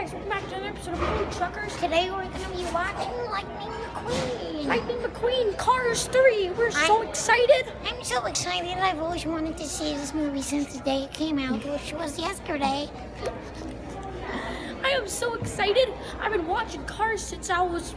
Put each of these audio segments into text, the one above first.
guys, welcome back to another episode of Food Truckers. Today we're going to be watching Lightning McQueen. Lightning McQueen, Cars 3. We're so excited. I'm so excited. I've always wanted to see this movie since the day it came out, which was yesterday. I am so excited. I've been watching Cars since I was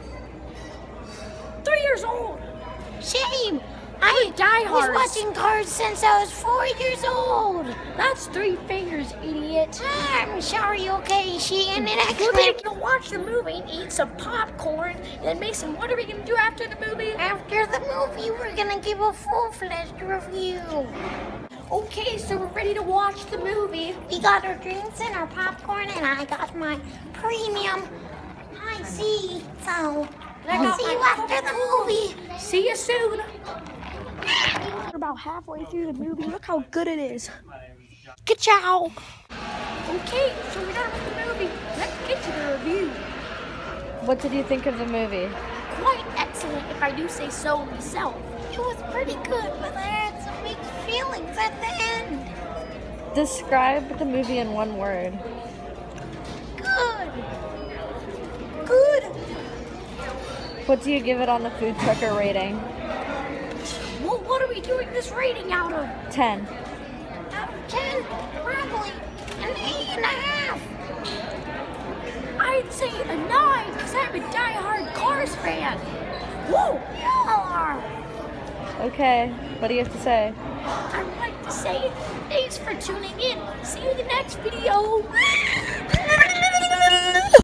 3 years old. Same. I was watching Cars since I was 4 years old. That's 3 fingers, idiot. I'm sorry, okay, she ended We're gonna go watch the movie and eat some popcorn. And Mason, what are we gonna do after the movie? After the movie, we're gonna give a full-fledged review. Okay, so we're ready to watch the movie. We got our drinks and our popcorn, and I got my premium high C. So, let's see you after the movie. See you soon. We're about halfway through the movie. Look how good it is. Ka-chow. Okay, so we're done with the movie. Let's get to the review. What did you think of the movie? Quite excellent, if I do say so myself. It was pretty good, but I had some mixed feelings at the end. Describe the movie in one word. Good. Good. What do you give it on the food trucker rating? Well, what are we doing this rating out of? 10. Out of 10, probably an 8.5. I'd say a 9, because I'm a die-hard Cars fan. Whoa! You are. Okay, what do you have to say? I'd like to say thanks for tuning in. See you in the next video.